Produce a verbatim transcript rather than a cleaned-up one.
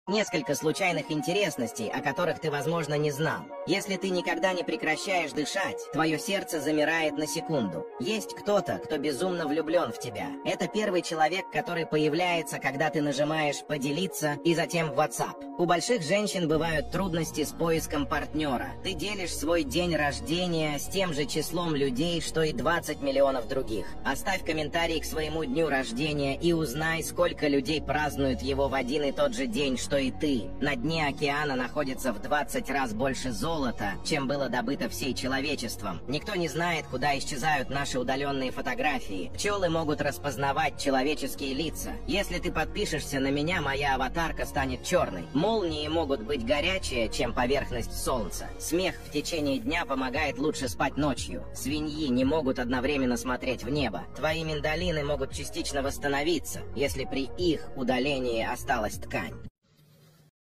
Несколько случайных интересностей, о которых ты, возможно, не знал. Если ты никогда не прекращаешь дышать, твое сердце замирает на секунду. Есть кто-то, кто безумно влюблен в тебя. Это первый человек, который появляется, когда ты нажимаешь «Поделиться» и затем в WhatsApp. У больших женщин бывают трудности с поиском партнера. Ты делишь свой день рождения с тем же числом людей, что и двадцать миллионов других. Оставь комментарий к своему дню рождения и узнай, сколько людей празднуют его в один и тот же день, что и ты. На дне океана находится в двадцать раз больше золота, чем было добыто всей человечеством. Никто не знает, куда исчезают наши удаленные фотографии. Пчелы могут распознавать человеческие лица. Если ты подпишешься на меня, моя аватарка станет черной. Молнии могут быть горячее, чем поверхность солнца. Смех в течение дня помогает лучше спать ночью. Свиньи не могут одновременно смотреть в небо. Твои миндалины могут частично восстановиться, если при их удалении осталась ткань.